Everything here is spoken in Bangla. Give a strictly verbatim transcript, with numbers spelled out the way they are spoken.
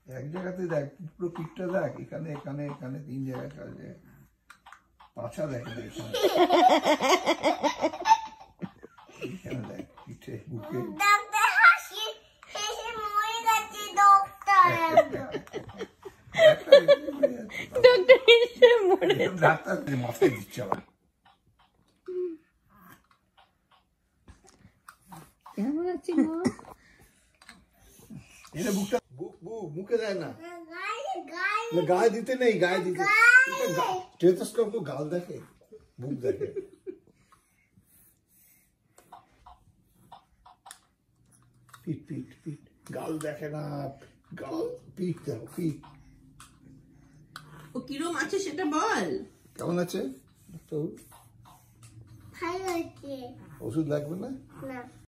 এক জায়গাতে দেখ পুরো পিঠটা দেখ, এখানে এখানে এখানে তিন জায়গায় কাজে পাছা দেখ না, এখানে দেখ পিঠে বুকে ডাক্তার মাথায় দিচ্ছে আবার। কেমন আছে মা? এটা বুকটা বুক বুক মুখে দেয় না, গায়ে দিতে নেই, গায়ে দিতে স্টেথোস্কোপ তো গাল দেখে, বুক দেখে। পিঠ পিঠ পিঠ, গাল দেখে না, গাল পিঠ দেখো, পিঠ। ও কিরম আছে সেটা বল। কেমন আছে? তো ভালো আছে। ওষুধ লাগবে না? না।